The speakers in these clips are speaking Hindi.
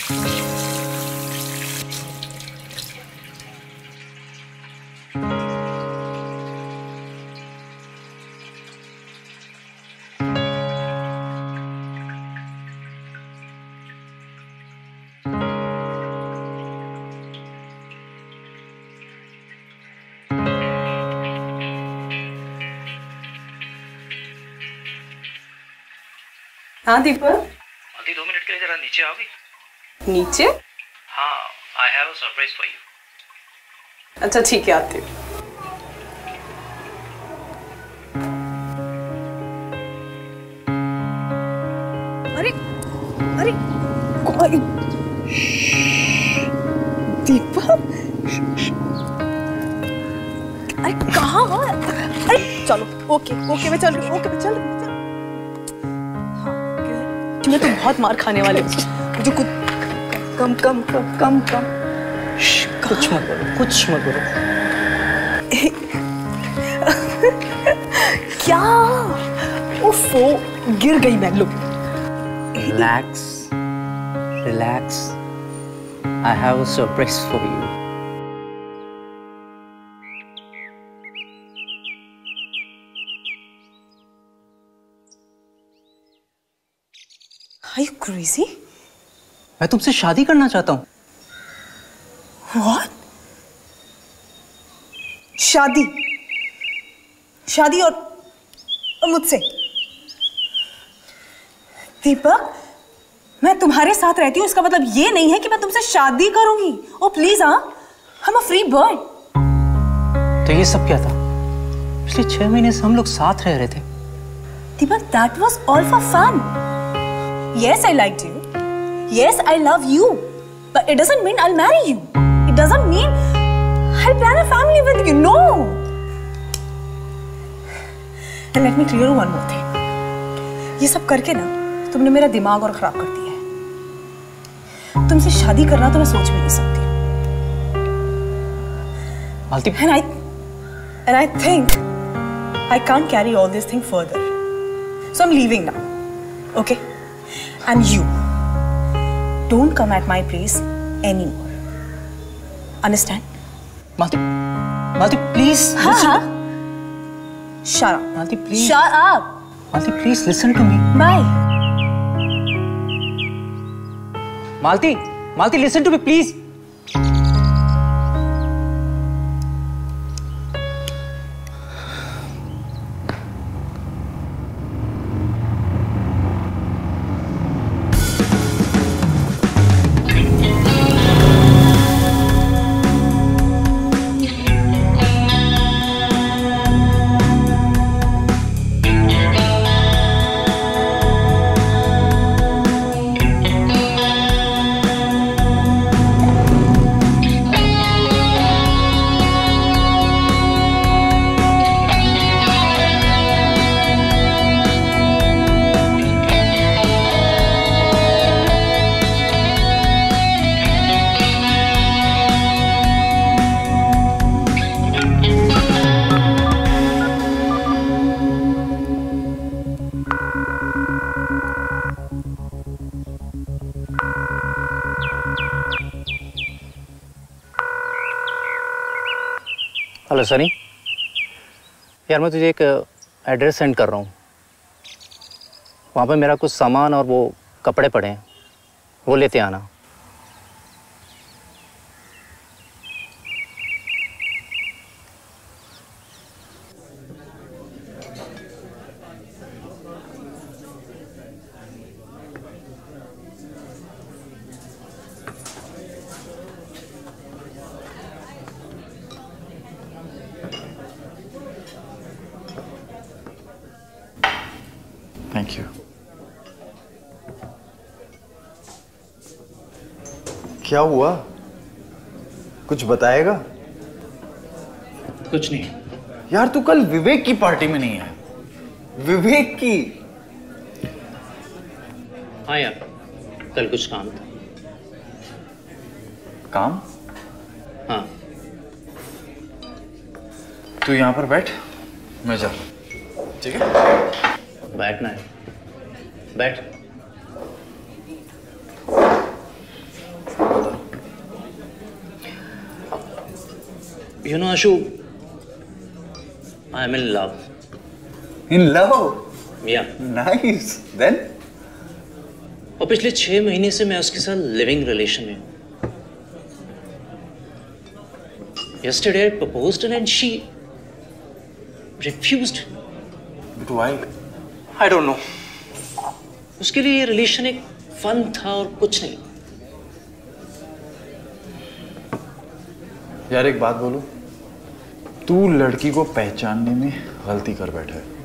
हाँ दीपक। आंटी 2 मिनट के लिए जरा नीचे आओगी? नीचे? हाँ, I have a surprise for you. अच्छा ठीक है, आती हूँ। अरे अरे कोई दीपक, अरे कहाँ? अरे चलो, ओके ओके मैं चल रही हूँ, ओके मैं चल रही हूँ। मैं तो बहुत मार खाने वाले हूँ। जो कुछ कम कम कम कम कम कुछ मत करो, कुछ मत करो। क्या? ओफो, गिर गई मैं। लोग relax relax, I have a surprise for you. Are you crazy? मैं तुमसे शादी करना चाहता हूँ। What? शादी? शादी और मुझसे? दीपक, मैं तुम्हारे साथ रहती हूँ, इसका मतलब ये नहीं है कि मैं तुमसे शादी करूंगी। ओ प्लीज, हाँ, I'm a free bird। तो ये सब क्या था? पिछले 6 महीने से हम लोग साथ रह रहे थे। दीपक, that was all for fun। Yes, I liked you. Yes, I love you. But it doesn't mean I'll marry you. It doesn't mean I'll plan a family with you. No. And let me clear one more thing. ये सब करके ना तुमने मेरा दिमाग और खराब कर दिया है। तुमसे शादी करना तो मैं सोच भी नहीं सकती। And I think I can't carry all this thing further. So I'm leaving now. Okay? And you don't come at my place anymore. Understand? Malti, please. हाँ. Shut up. Malti, please. Shut up. Malti, please listen to me. Bye. Malti, listen to me, please. Hello Sunny, यार मैं तुझे एक एड्रेस सेंड कर रहा हूँ। वहाँ पे मेरा कुछ सामान और वो कपड़े पड़े हैं, वो लेते आना। Thank you. क्या हुआ? कुछ बताएगा? कुछ नहीं यार, तू कल विवेक की पार्टी में नहीं है। विवेक की? हाँ यार, कल कुछ काम था। काम? हाँ। तू यहाँ पर बैठ, मैं जा। ठीक है? बैठना है, बैठ। You know, Ashu, I'm in love. In love? Yeah. Nice. Then? और पिछले 6 महीने से मैं उसके साथ लिविंग रिलेशन में हूँ. Yesterday I proposed and she refused. But why? I don't know. उसके लिए ये रिलेशन एक फन था और कुछ नहीं. यार एक बात बोलूं, तू लड़की को पहचानने में गलती कर बैठा है.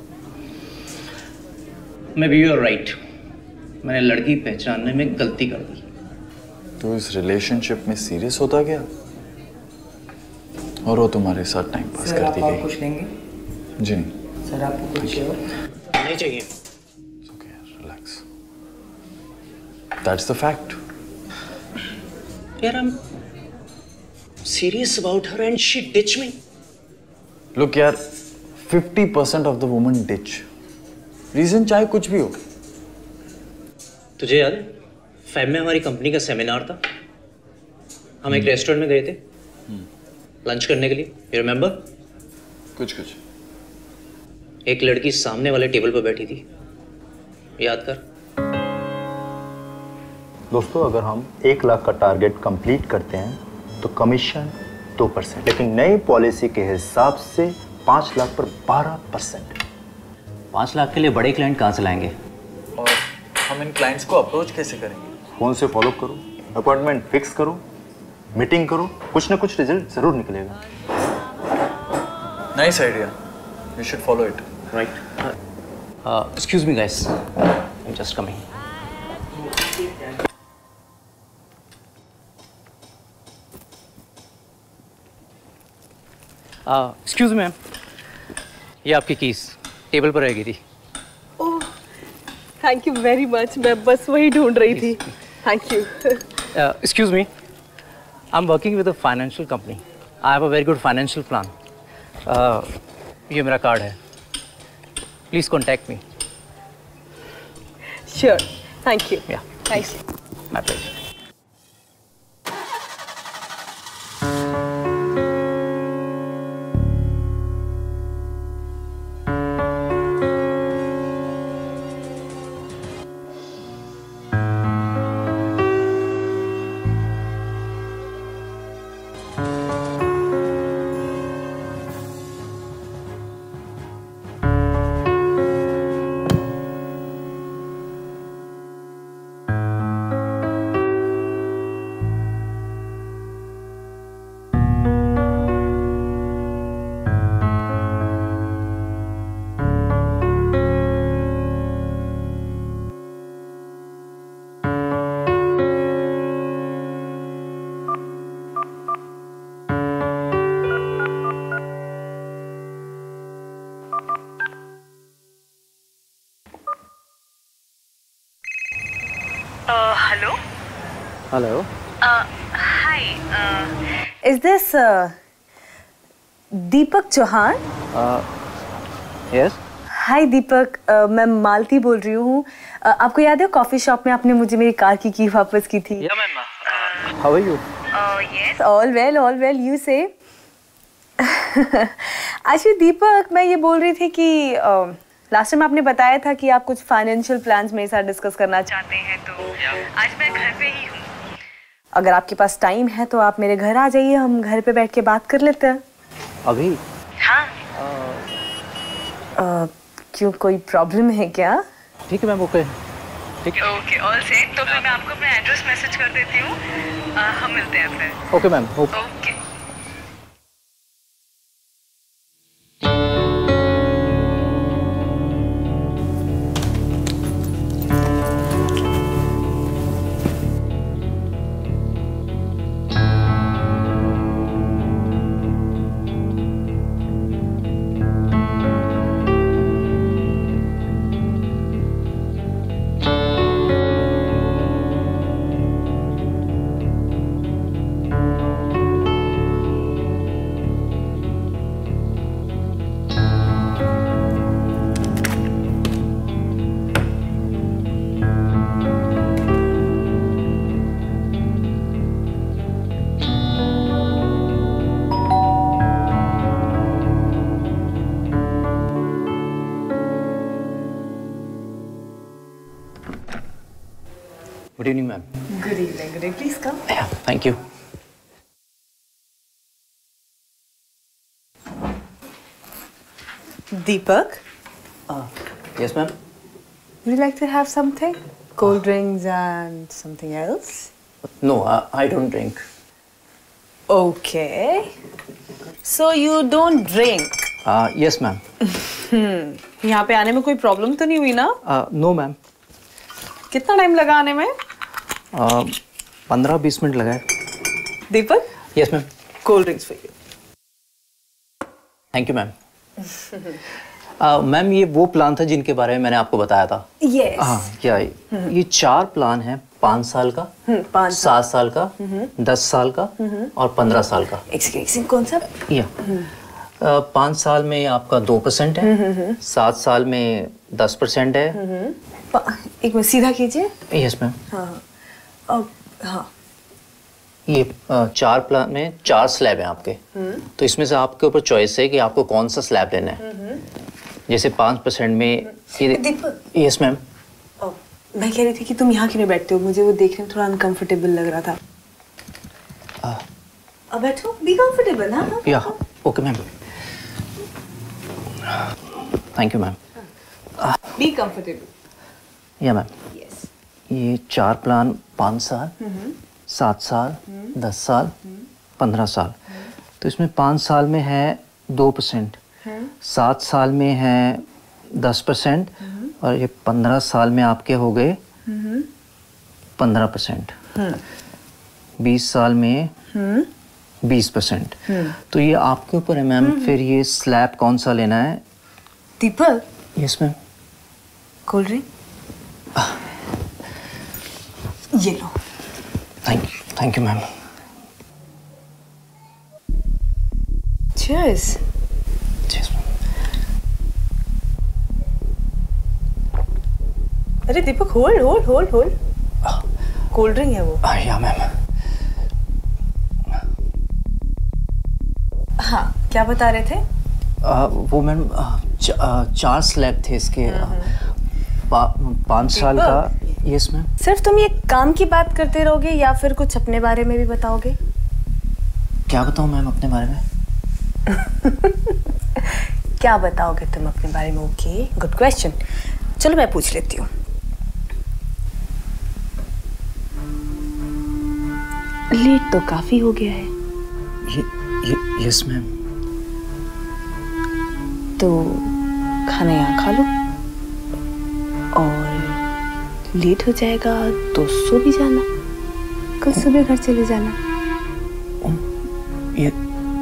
Maybe you are right. मैंने लड़की पहचानने में गलती कर दी. तो इस रिलेशनशिप में सीरियस होता क्या? और वो तुम्हारे साथ टाइम पास करती गई. कुछ लेंगे? जी नहीं. सर आपको कुछ नहीं चाहिए. Okay, relax. That's the fact. यार I'm serious about her and she ditched me. Look यार, 50% of the women ditch. Reason चाहे कुछ भी हो. तुझे याद है फैब में हमारी कंपनी का सेमिनार था. हम एक रेस्टोरेंट में गए थे लंच करने के लिए. You remember? कुछ एक लड़की सामने वाले टेबल पर बैठी थी. याद कर. दोस्तों, अगर हम 1 लाख का टारगेट कंप्लीट करते हैं तो कमीशन 2%, लेकिन नई पॉलिसी के हिसाब से 5 लाख पर 12%. 5 लाख के लिए बड़े क्लाइंट कहाँ से लाएंगे? और हम इन क्लाइंट्स को अप्रोच कैसे करेंगे? फोन से फॉलो करो, अपॉइंटमेंट फिक्स करो, मीटिंग करो, कुछ ना कुछ रिजल्ट जरूर निकलेगा. Nice idea. We should follow it. Right. Excuse me guys, I am just coming. Excuse me ma'am, ये आपकी कीज टेबल पर रह गई थी. Oh, thank you very much. मैं बस वही ढूंढ रही थी. Thank you. Excuse me, I'm working with a financial company. I have a very good financial plan. ये मेरा कार्ड है. Please contact me. Sure. Thank you. Yeah. Thanks. My pleasure. Hello? Hello. Hi. Is this Deepak Chauhan? Yes. हाय दीपक. मैं मालती बोल रही हूँ. आपको याद है कॉफी शॉप में आपने मुझे मेरी कार की की वापस की थी? Yeah, ma'am. How are you? Yes. All well. You say? actually दीपक, मैं ये बोल रही थी कि लास्ट टाइम आपने बताया था कि आप कुछ फाइनेंशियल प्लान्स मेरे साथ डिस्कस करना चाहते हैं, तो आज मैं घर पे ही हूँ. अगर आपके पास टाइम है तो आप मेरे घर आ जाइए, हम घर पे बैठ के बात कर लेते हैं. अभी? हाँ. क्यों, कोई प्रॉब्लम है क्या? ठीक है ma'am. Okay. Okay, all set. तो फिर मैं आपको अपना एड्रेस मैसेज कर देती हूँ. हम मिलते हैं फिर. Okay ma'am. Okay. Good evening ma'am. Good evening. Good evening. Please come. Thank you. Deepak, yes ma'am. would you like to have something? Cold drinks and something else? No I don't drink. Okay. So you don't drink. Yes ma'am. यहाँ पे आने में कोई प्रॉब्लम तो नहीं हुई ना? No ma'am. कितना टाइम लगा आने में? 15-20 मिनट लगा है। Deepak, yes ma'am. Cold drinks for you. Thank you ma'am. Ma'am ये वो प्लान था जिनके बारे में मैंने आपको बताया था। Yes. हाँ क्या ये 4 प्लान है, 5 साल का, 7 साल का, 10 साल का और 15 साल का। एक कौन सा? या 5 साल में आपका 2% है, 7 साल में 10% है। एक मिनट सीधा कीजिए। Yes ma'am. हाँ हाँ। ये 4 प्लान में 4 स्लैब हैं आपके, तो इसमें से आपके ऊपर चॉइस है कि आपको कौन सा स्लैब लेना है। जैसे 5% में दीपक। Yes ma'am. मैं कह रही थी कि तुम यहाँ क्यों नहीं बैठते हो, मुझे वो देखने में थोड़ा अनकंफर्टेबल लग रहा था। अब बैठो, बी कंफर्टेबल। हाँ या okay ma'am. Thank you ma'am. Be comfortable. या मैम। यस। ये 4 प्लान 5 साल, 7 साल, 10 साल, 15 साल। तो इसमें 5 साल में है 2%, 7 साल में है 10% और ये 15 साल में आपके हो गए 15%। 20 साल में 20%। तो ये आपके ऊपर है मैम, फिर ये स्लैब कौन सा लेना है। Deepak. Yes ma'am. Cold drink ये लो। Thank you ma'am. Cheers. Cheers ma'am. अरे दीपक, होल्ड। कोल्ड ड्रिंक है वो। या मैम। हाँ, क्या बता रहे थे? वो मैम 4 स्लैब थे इसके। 5 साल का। Yes ma'am. सिर्फ तुम ये काम की बात करते रहोगे या फिर कुछ अपने बारे में भी बताओगे? क्या बताऊं मैम अपने बारे में? क्या बताओगे तुम अपने बारे में? Okay, good question. चलो मैं पूछ लेती हूँ। लेट तो काफी हो गया है। Yes ma'am. तो खाना यहाँ खा लो और लेट हो जाएगा तो सो भी जाना, कल सुबह घर चले जाना। ये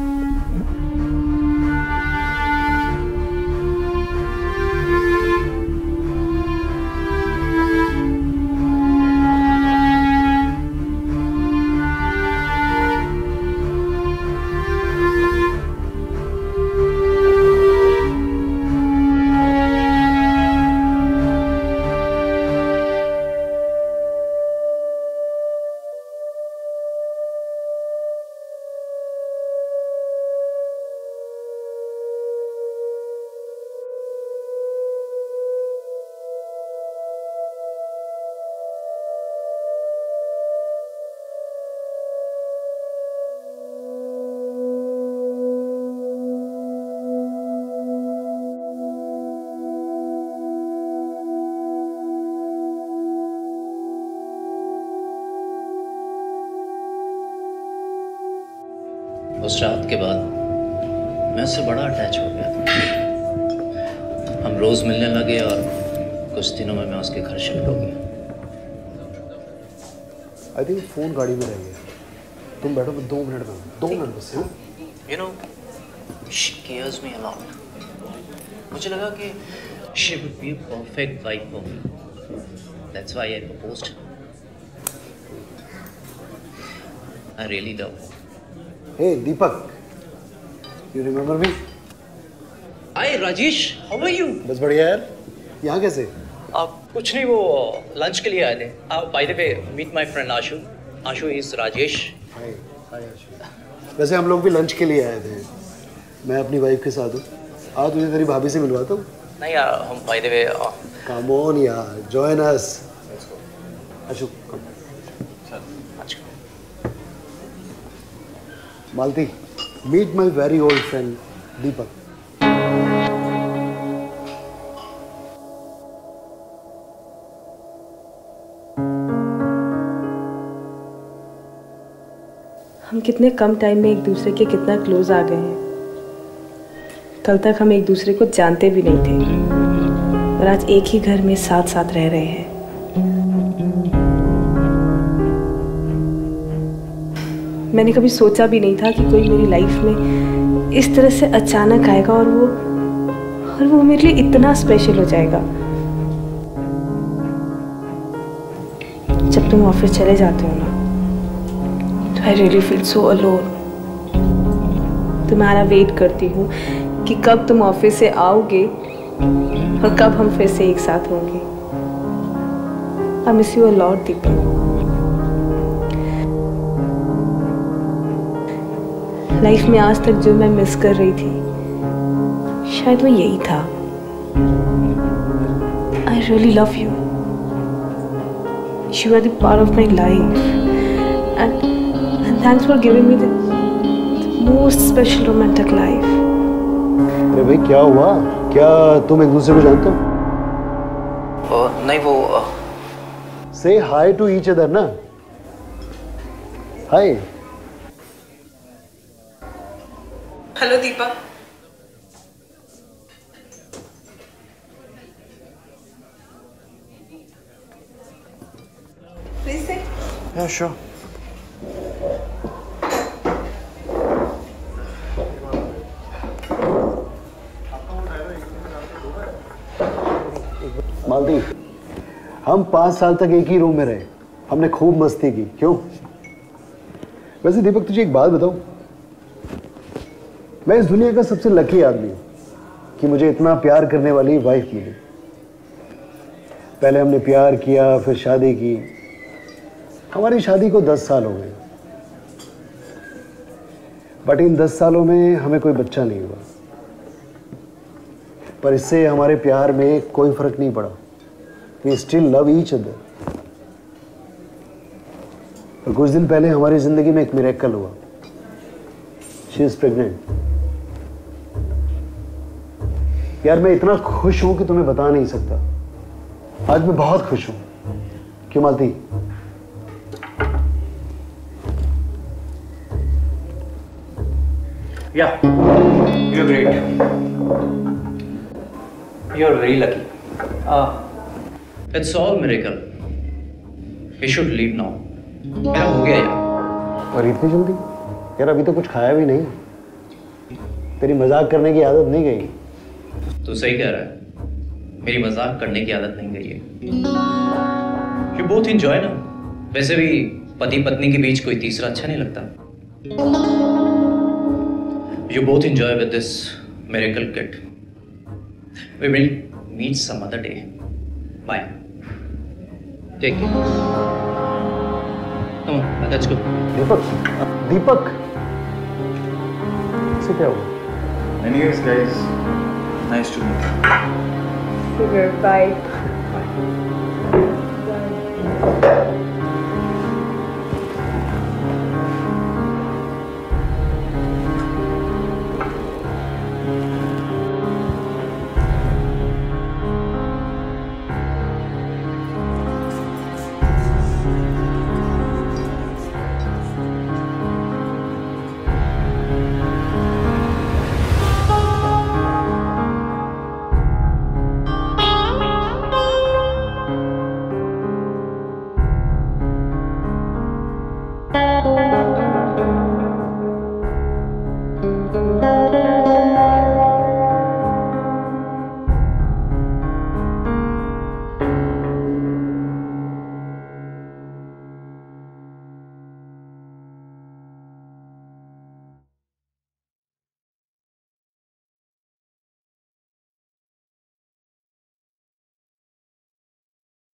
उस रात के बाद मैं उससे बड़ा अटैच हो गया था। हम रोज मिलने लगे और कुछ दिनों में मैं उसके घर शिफ्ट हो गया। आई थिंक फोन गाड़ी में रह गया। तुम बैठो, 2 मिनट में, 2 मिनट बस। You know, she cares me a lot. मुझे लगा कि she would be a perfect wife for me. That's why I proposed. I really love her. Hey Deepak, you remember me? Hi Rajesh, how are you? बस बढ़िया यार। यहाँ कैसे? कुछ नहीं, वो लंच के लिए आए थे। By the way, meet my friend Ashu. Ashu is Rajesh. हाय आशु। वैसे हम लोग भी लंच के लिए आए थे। मैं अपनी वाइफ के साथ हूँ। आज तुझे तेरी भाभी से मिलवाता हूँ। नहीं यार, हम by the way Come on यार, join us. Ashok Malti, meet my very old friend दीपक। हम कितने कम टाइम में एक दूसरे के कितना क्लोज आ गए हैं। कल तक हम एक दूसरे को जानते भी नहीं थे और आज एक ही घर में साथ साथ रह रहे हैं। मैंने कभी सोचा भी नहीं था कि कोई मेरी लाइफ में इस तरह से अचानक आएगा और वो मेरे लिए इतना स्पेशल हो जाएगा। जब तुम ऑफिस चले जाते हो ना, तो I really feel so alone. तुम्हारा वेट करती हूँ कि कब तुम ऑफिस से आओगे और कब हम फिर से एक साथ होंगे। I miss you a lot Deepak. Life में आज तक जो मैं मिस कर रही थी शायद वो यही था। I really love you. You are the part of my life, and thanks for giving me the most special romantic life. अरे भाई क्या हुआ? क्या तुम एक दूसरे को जानते हो? नहीं वो Say hi to each other ना। Hi. Hello Deepak. Please sit. Yeah, sure. Malti, हम 5 साल तक एक ही रूम में रहे। हमने खूब मस्ती की। क्यों? वैसे दीपक तुझे एक बात बताऊं, मैं इस दुनिया का सबसे लकी आदमी हूं कि मुझे इतना प्यार करने वाली वाइफ मिली। पहले हमने प्यार किया, फिर शादी की। हमारी शादी को 10 साल हो गए, बट इन 10 सालों में हमें कोई बच्चा नहीं हुआ। पर इससे हमारे प्यार में कोई फर्क नहीं पड़ा। We still love each other. और कुछ दिन पहले हमारी जिंदगी में एक मिरेकल हुआ। She is pregnant. यार मैं इतना खुश हूं कि तुम्हें बता नहीं सकता। आज मैं बहुत खुश हूं। क्यों मालती? Yeah, you're great. You're very lucky. It's all miracle. We should leave now. मेरा हो गया यार। और इतनी जल्दी? यार अभी तो कुछ खाया भी नहीं। तेरी मजाक करने की आदत नहीं गई। तू सही कह रहा है, मेरी मजाक करने की आदत नहीं गई है। You both enjoy ना। वैसे भी पति पत्नी के बीच कोई तीसरा अच्छा नहीं लगता। You both enjoy with this miracle kid. We will meet some other day. Bye. Take care. Come on, let's go. दीपक से क्या हुआ? Anyways, guys, nice to meet you. Sugar, bye. Bye.